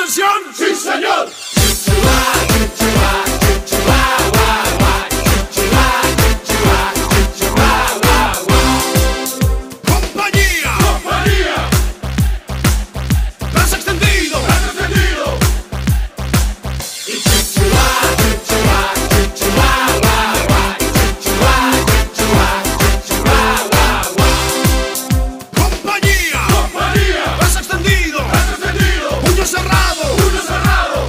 ¡Atención! ¡Sí, señor! ¡Compañía! ¡Compañía! ¡Brazo extendido! ¡Brazo extendido! ¡Compañía! ¡Compañía! ¡Brazo extendido! ¡Brazo extendido! ¡Puño cerrado! ¡Puño cerrado!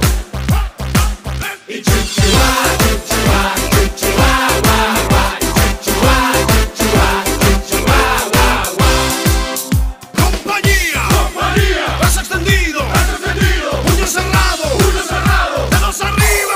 ¡Compañía! ¡Compañía! ¡Brazo extendido! ¡Brazo extendido! ¡Puño cerrado! ¡Puño cerrado! ¡Dedos arriba!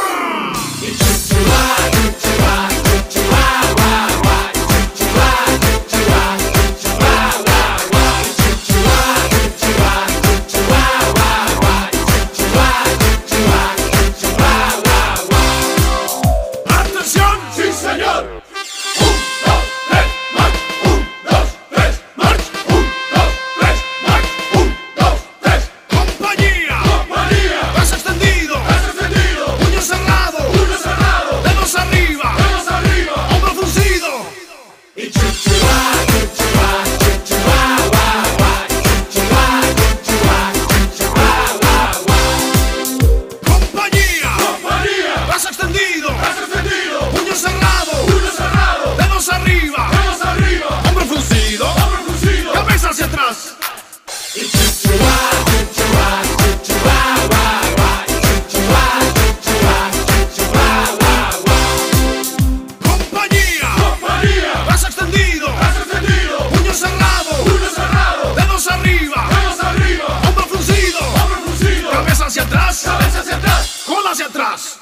¡Atención! ¡Sí, señor! ¡Un, dos, tres, march! ¡Un, dos, tres, march! ¡Un, dos, tres, march! ¡Un, dos, tres! ¡Compañía! ¡Compañía! ¡Brazo extendido! ¡Brazo extendido! ¡Puño cerrado! ¡Puño cerrado! ¡Dedos arriba! ¡Dedos arriba! ¡Hombro fruncido! ¡Compañía! ¡Compañía! ¡Brazo extendido! ¡Brazo extendido! ¡Puño cerrado! ¡Puño cerrado! ¡Dedos arriba! ¡Dedos arriba! ¡Hombro fruncido! ¡Hombro fruncido! ¡Cabeza hacia atrás! ¡Compañía! ¡Compañía! ¡Brazo extendido! ¡Brazo extendido! ¡Puño cerrado! ¡Puño cerrado! ¡Dedos arriba! ¡Dedos arriba! ¡Hombro fruncido! ¡Hombro fruncido! ¡Cabeza hacia atrás! ¡Cabeza hacia atrás! ¡Cola hacia atrás!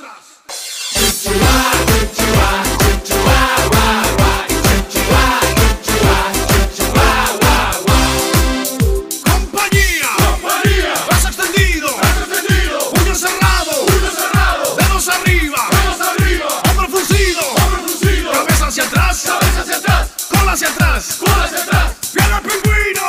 ¡Compañía! ¡Compañía! ¡Brazo extendido! ¡Brazo extendido! ¡Puño cerrado! ¡Puño cerrado! ¡Dedos arriba! ¡Dedos arriba! ¡Hombro fruncido! ¡Hombro fruncido! ¡Cabeza hacia atrás! ¡Cabeza hacia atrás! ¡Cola hacia atrás! ¡Cola hacia atrás! ¡Pierna pingüino!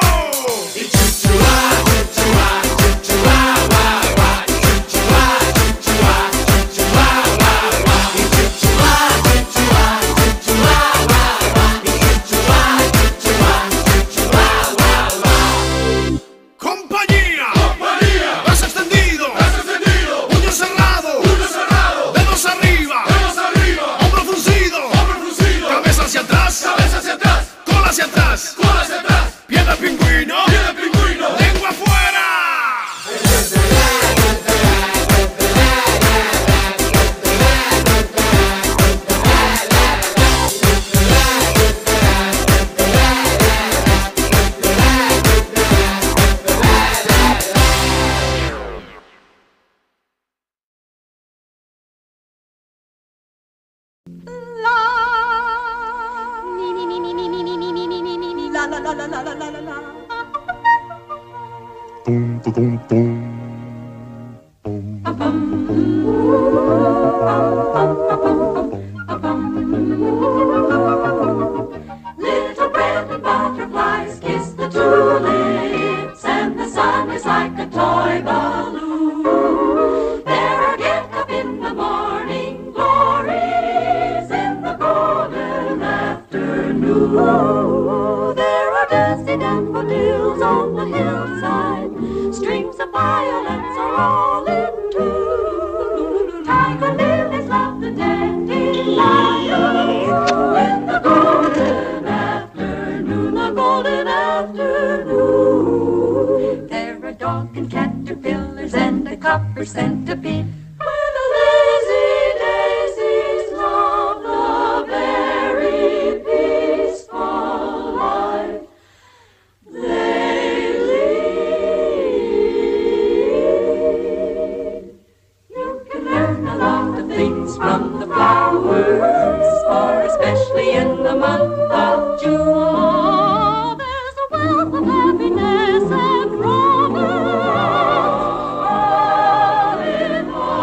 ¡Compañía! ¡Compañía! ¡Brazo extendido! ¡Brazo extendido! ¡Puño cerrado! ¡Puño cerrado! ¡Dedos arriba! ¡Dedos arriba! ¡Hombro fruncido! ¡Hombro fruncido! ¡Cabeza hacia atrás! ¡Cabeza hacia atrás! ¡Cola hacia atrás! ¡Cola hacia atrás! ¡Pierna pingüino! ¡Pie de pingüino! ¡Lengua afuera! Little bread and butterflies kiss the tulips, and the sun is like a toy balloon. There are get up in the morning glories in the golden afternoon. There are dusty daffodils on the hillside, streams of violets are all in tune. Tiger lilies love the dandelions in the golden afternoon, the golden afternoon. There are dog and caterpillars and a copper centipede, where the lazy daisies love the very peaceful life they lead. You can learn a lot of things from the flowers, for especially in the month of June, there's a wealth of happiness and romance all in all.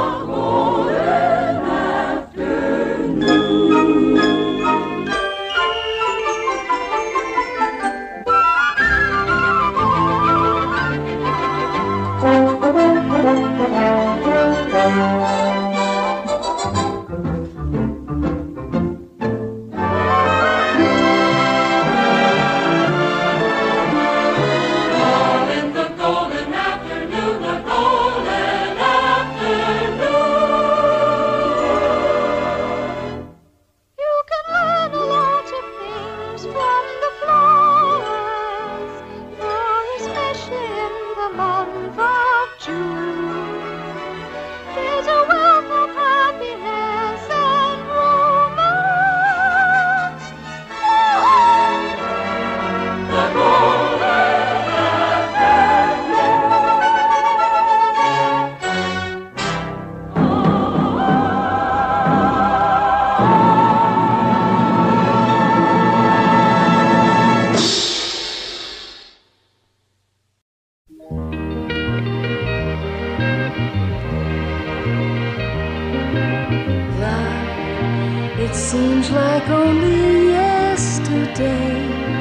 seems like only yesterday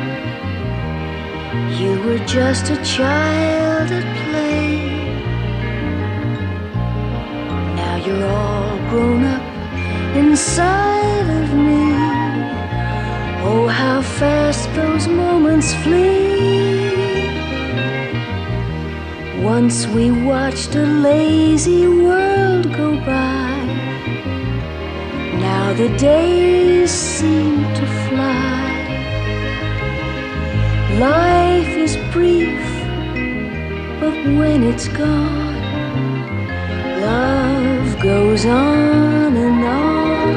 you were just a child at play. Now you're all grown up inside of me. Oh, how fast those moments flee. Once we watched a lazy world go by. Now the days seem to fly. Life is brief, but when it's gone, love goes on and on.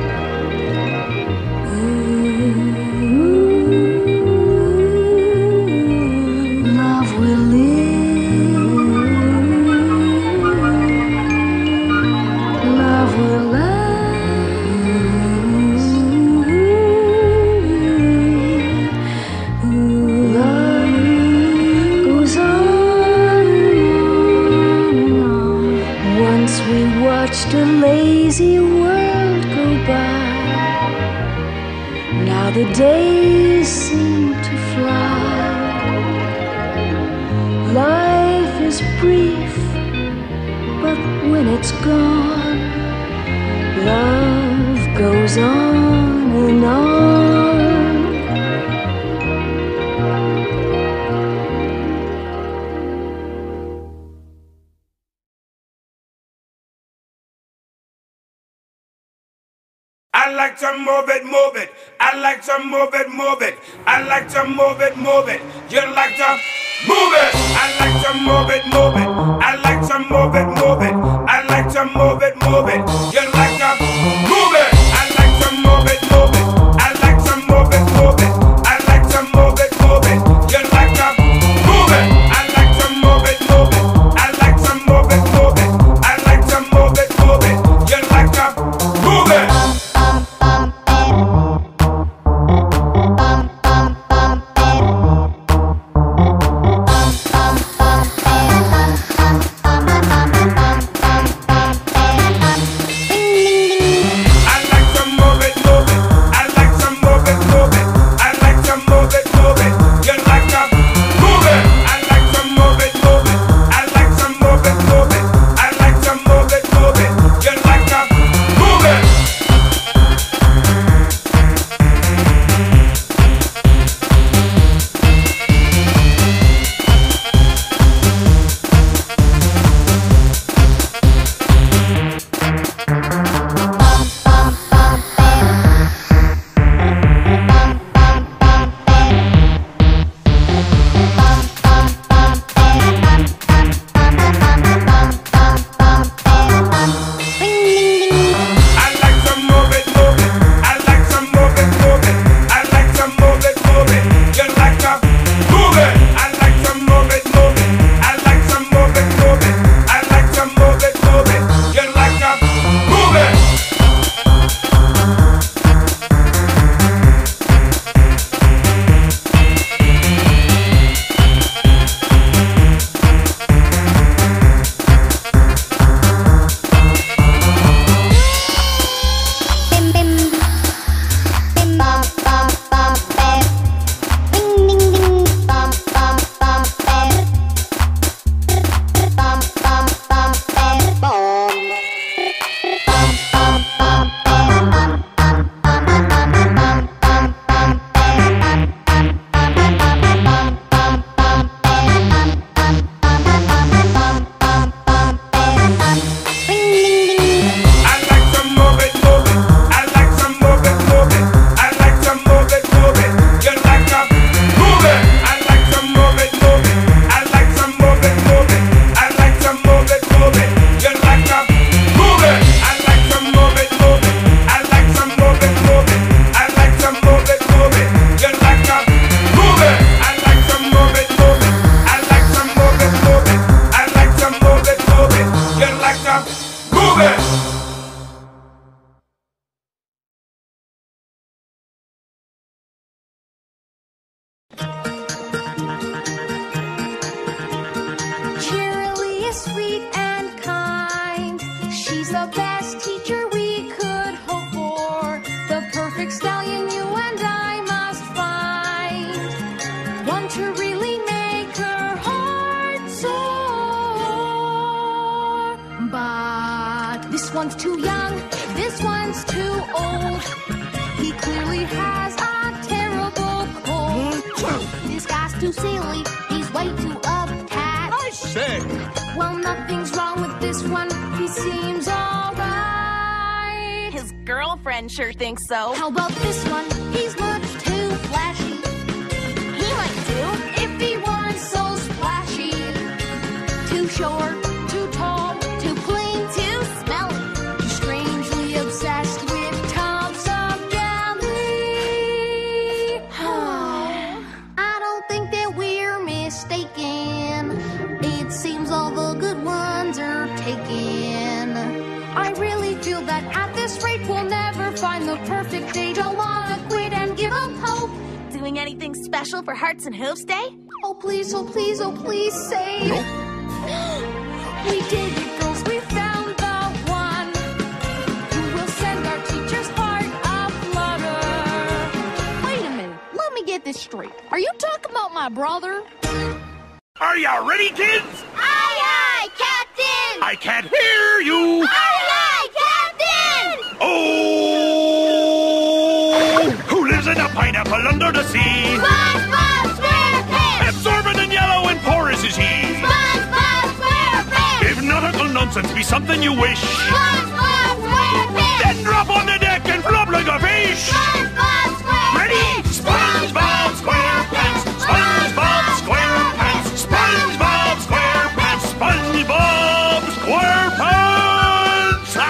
Love will live. Love will last. Love goes on and on. Once we watched a lazy world go by. Now the days seem to fly. Life is brief, but when it's gone, love goes on and on. I like to move it, move it. I like to move it, move it. I like to move it, move it. You like to move it. I like to move it, move it. I like to move it, move it. I like to move it, move it. You like to move it. I like to move it, move it. I like to move it, move it. I like to move it, move it. You like to move it. I like to move it, move it. I like to move it, move it. I like to move it, move it. You like to move it. to really make her heart soar. But this one's too young, this one's too old. He clearly has a terrible cold. This guy's too silly, he's way too uptight. I say. Well, nothing's wrong with this one, he seems alright. His girlfriend sure thinks so. How about this one? He's much too flashy. He might do. If he weren't so splashy. Too short, too tall, too clean, Too smelly. too strangely obsessed with tubs of jelly. I don't think that we're mistaken. It seems all the good ones are taken. I really feel that at this rate we'll never find the perfect date. Don't wanna quit and give up hope. Doing anything special for Hearts and Hooves Day? Oh please, oh please, oh please say. We did it, girls, we found the one who will send our teacher's heart aflutter. Wait a minute, let me get this straight. Are you talking about my brother? Are you ready, kids? Aye, aye, Captain! I can't hear you. Aye, aye, Captain! Oh! Who lives in a pineapple under the sea? SpongeBob SquarePants! Absorbent and yellow and porous is he. SpongeBob SquarePants! If nautical nonsense be something you wish, SpongeBob SquarePants! then drop on the deck and flop like a fish. SpongeBob SquarePants! Ready? SpongeBob SquarePants! SpongeBob SquarePants! SpongeBob SquarePants! SpongeBob SquarePants!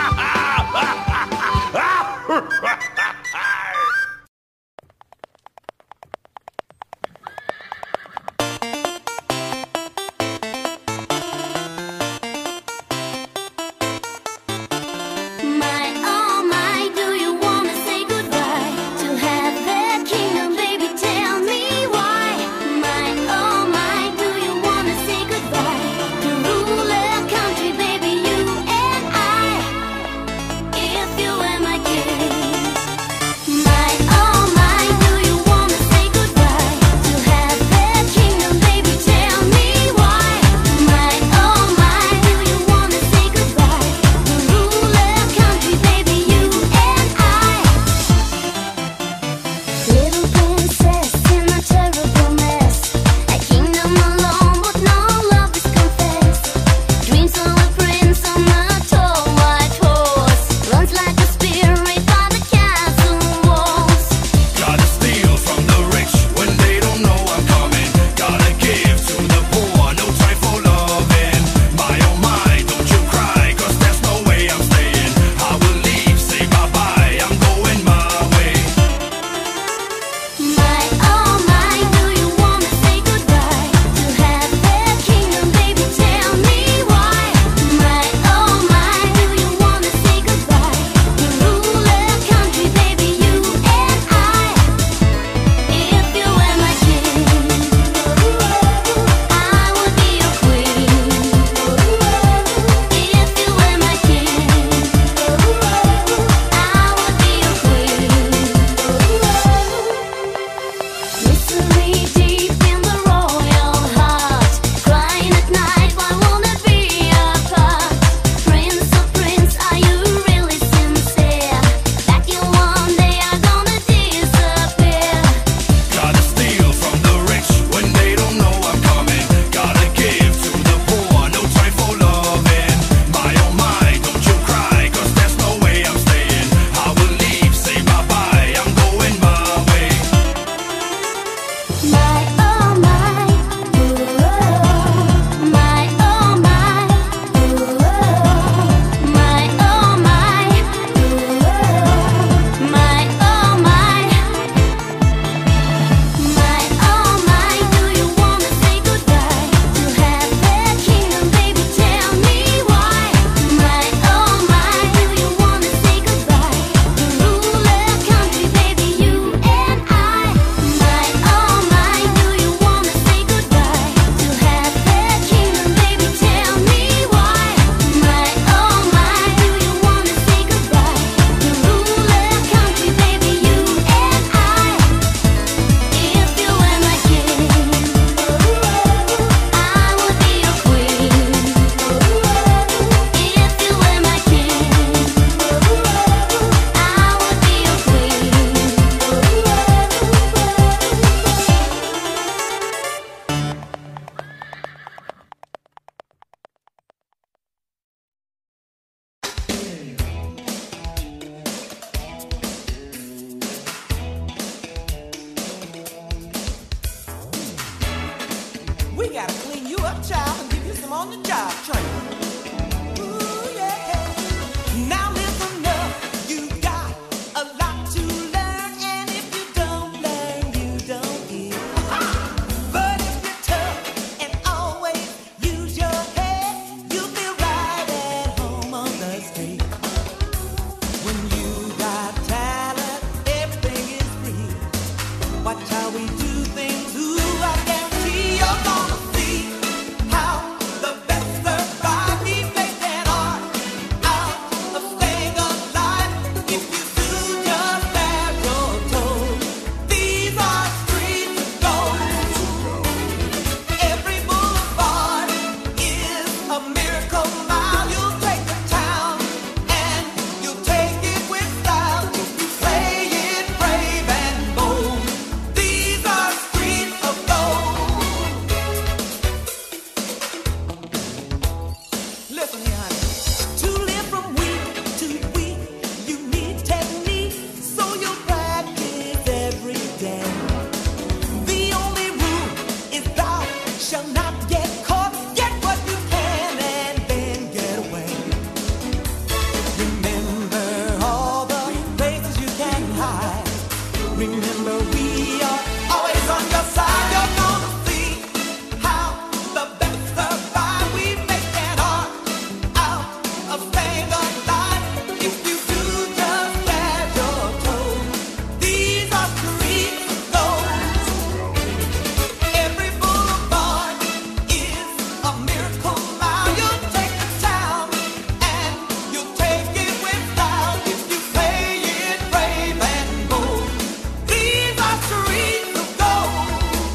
We gotta clean you up, child, and give you some on-the-job training. Ooh, yeah. Now listen up, you got a lot to learn, and if you don't learn, you don't give. But if you're tough and always use your head, you'll be right at home on the street. When you got talent, everything is free. Watch how we do things, ooh, I guarantee you're gonna see how the best survive. We make an art out of staying alive. If you do just as you're told, these are streets of gold. Every boulevard is a miracle mile. You'll take the town and you'll take it with style. If you play it brave and bold, these are streets of gold. Listen here, honey. To live from week to week, you need technique, so you'll practice every day. The only rule is thou shalt not get caught. Get what you can and then get away. Remember all the places you can hide. Remember we are always on your side. You're gonna see how the best survive. We make an art out of staying alive. If you do just as you're told, these are streets of gold. Every boulevard is a miracle mile. You'll take the town and you'll take it with style. If you play it brave and bold, these are streets of gold.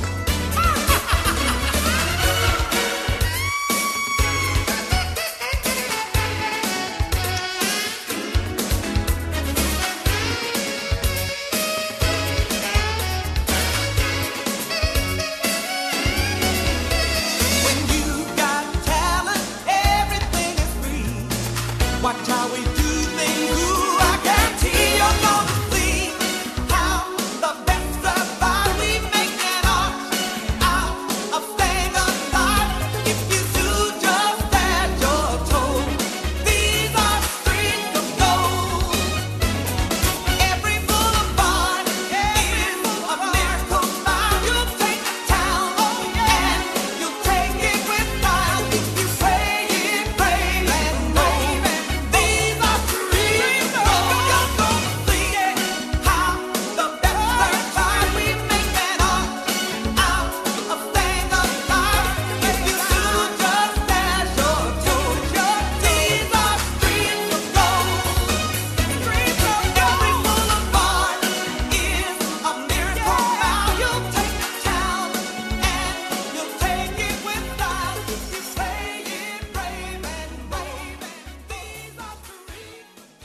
When you got talent, everything is free. Watch how we do things, ooh, I guarantee you're gonna see how the best survive. We make an art out of staying alive. If you do just as you're told, these are streets of gold. Every boulevard is a miracle mile. You'll take the town and you'll take it with style. If you play it brave and bold, these are streets of gold. You're gonna see how the best survive. We make an art out of staying alive. If you do just as you're told, these are streets of gold. Every boulevard is a miracle mile. You'll take the town and you'll take it with style. If you play it brave and bold, these are streets of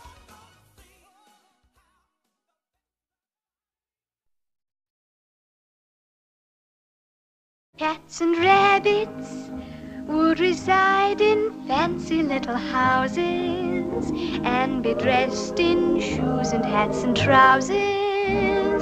Cats and rabbits would reside in fancy little houses and be dressed in shoes and hats and trousers.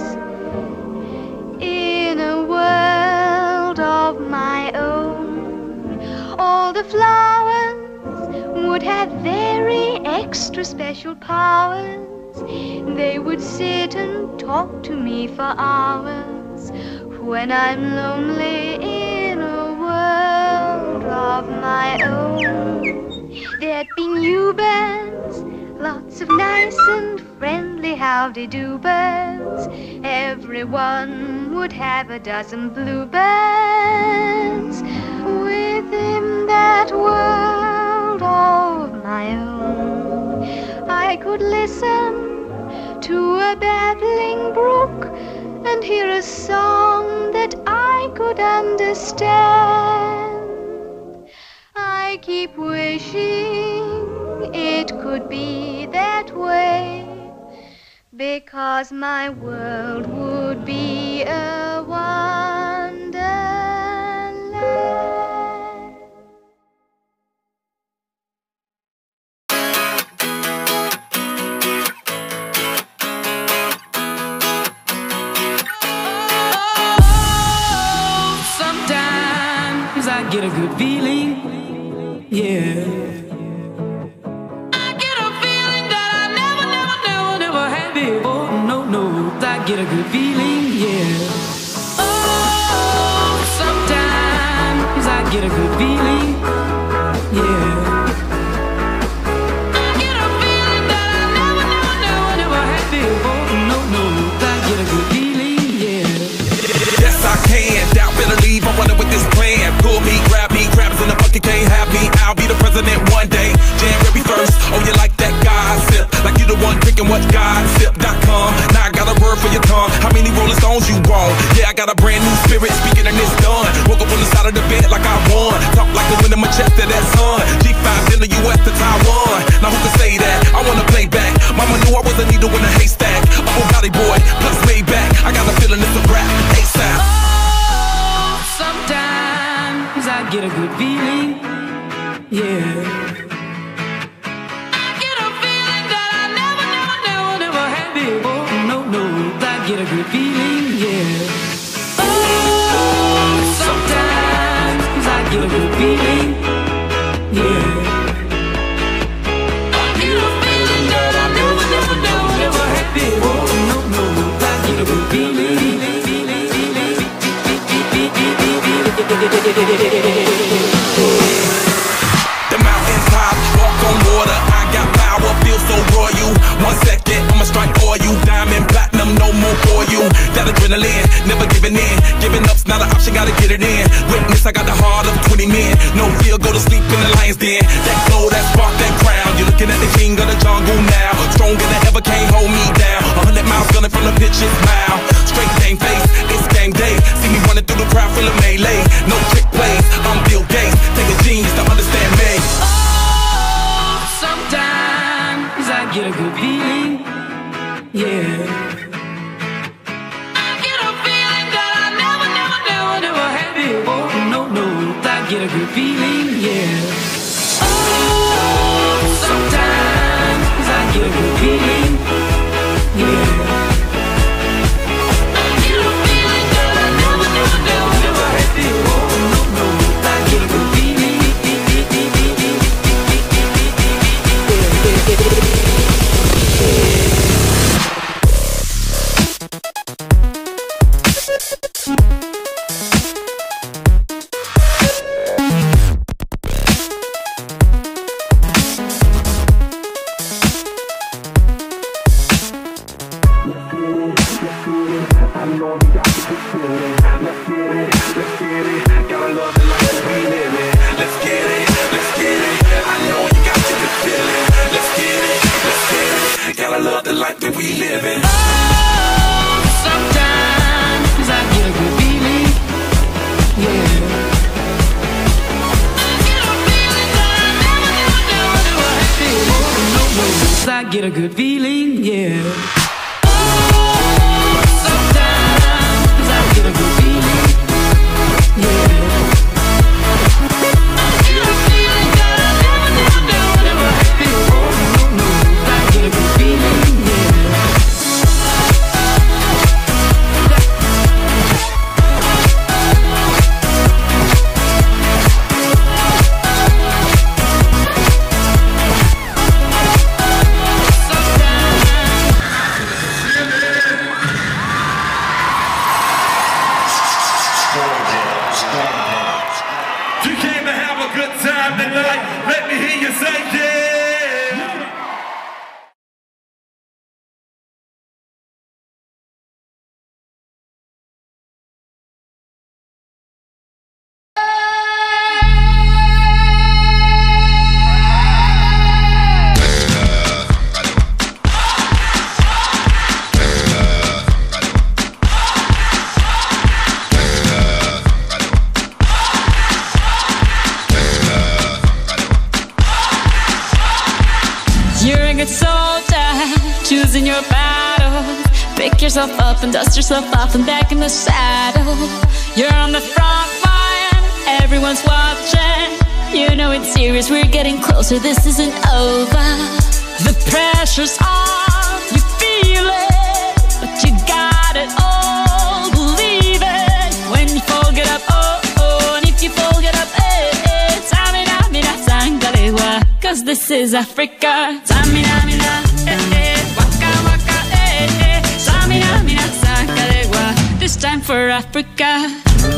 In a world of my own, all the flowers would have very extra special powers. They would sit and talk to me for hours when I'm lonely in a world of my own. There'd be new birds, lots of nice and friendly howdy-do birds. Everyone would have a dozen bluebirds. Within that world of my own, I could listen to a babbling brook and hear a song that I could understand. I keep wishing it could be that way, because my world would be a wonderland. Sometimes I get a good feeling, yeah. I get a feeling that I never had before. No, I get a good feeling, yeah. Oh, sometimes I get a good feeling, yeah. I get a feeling that I never had before. No, I get a good feeling, yeah. Yes, I can. Doubt, better leave. I'm running with this plan. Pull me, grab me, crabs in the bucket can't have me. I'll be the president one day. January 1st. Oh, you like that gossip? Like you the one drinking what gossip.com. Now I got a word for your tongue. How many Rolling Stones you want? Yeah, I got a brand new spirit speaking and it's done. Woke up on the side of the bed like I won. Talk like the wind in my chest to that sun. G5 in the US to Taiwan. Now who can say that? I wanna play back. Mama knew I was a needle in a haystack. A Bugatti boy, plus Maybach. I got a feeling it's a rap. ASAP. Oh, sometimes I get a good feeling, yeah. I get a feeling that I never had before. No, I get a good feeling, yeah. Oh, sometimes I get a good feeling, yeah. I get a feeling that I never had before. No, I get a good feeling. The mountains top, walk on water. I got power, feel so royal. 1 second, I'ma strike oil. Diamond, platinum, no more for you. That adrenaline, never giving in. Giving up's not an option, gotta get it in. Witness, I got the heart of 20 men. No fear, go to sleep in the lion's den. That glow, that spark, that crown. You're looking at the king of the jungle now. Stronger than ever, can't hold me down. 100 miles gunning from the pitch's mile. Straight game face, it's game day. See me running through the crowd full of melee. No trick plays, I'm Bill Gates. Take a genius to understand me. Oh, sometimes I get a good feeling, yeah. I get a feeling that I never had before. No, I get a good feeling, yeah. Oh, sometimes I get a good feeling, yeah. I get a feeling that I never had before. No, I get a good feeling. Get a good feeling, yeah. Oh, sometimes I get a good feeling, yeah. I get a feeling that I never had before. No, I get a good feeling, yeah. Let me hear you say yeah. Choosing your battles, pick yourself up and dust yourself off and back in the saddle. You're on the front line, everyone's watching. You know it's serious, we're getting closer, this isn't over. The pressure's on, you feel it, but you got it all, believe it. When you fall, get up, oh, oh, and if you fall, get up, this is Africa. Samina, mina, waka, waka, Samina, mina, sakalegua. This time for Africa.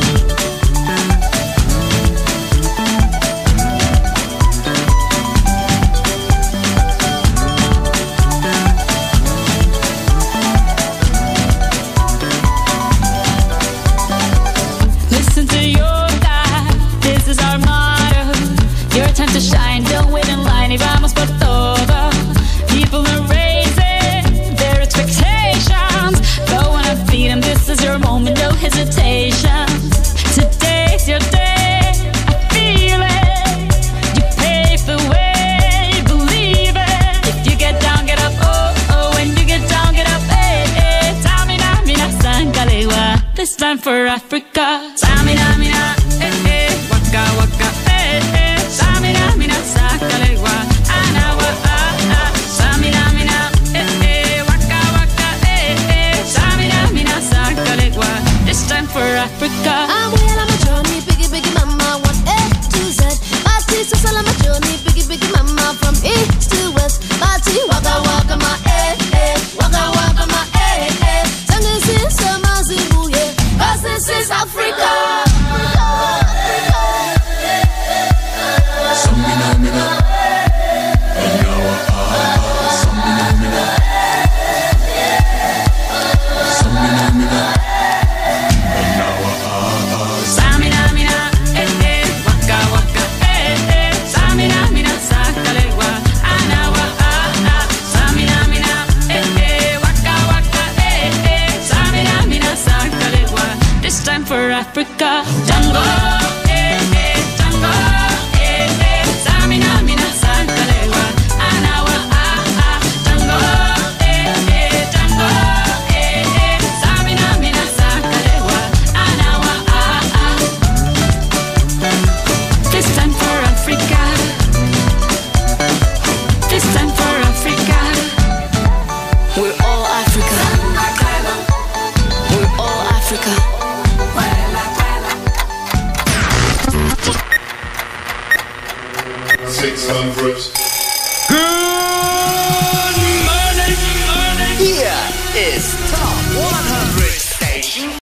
Listen to your God, this is our motto. Your time to shine, don't wait in line. Y vamos por todo. People are raising their expectations. Go on and feed them, this is your moment, no hesitation. Today's your day, I feel it. You pave the way, believe it. If you get down, get up, oh, oh. When you get down, get up, eh, eh. Samina, mina, sangalewa. This time for Africa. Samina, mina, waka, waka, Samina, mina, sakalegua. Anawa, Samina, mina, waka, waka, Samina, mina, sakalegua. This time for Africa. I'm well on my journey, biggie, biggie mama, 1 A to Z. Party, so on my journey, biggie, biggie mama, from east to west. Party, waka, waka, my waka, waka, my Singing since summer, Zimbabwe, yeah. 'Cause this is Africa. Samina, mina, Anawa, Samina, mina, Samina, mina, Anawa, Samina, mina, waka, waka, Samina, mina, sakalegua. Anawa, Samina, mina, waka, waka, Samina, mina, sakalegua. This time for Africa. Tango, tango, Samina, mina, sakalegua. Anawa, tango, tango, Samina, mina, sakalegua. Anawa, this time for Africa. This time for Africa. We're all Africa. We're all Africa. 600. Good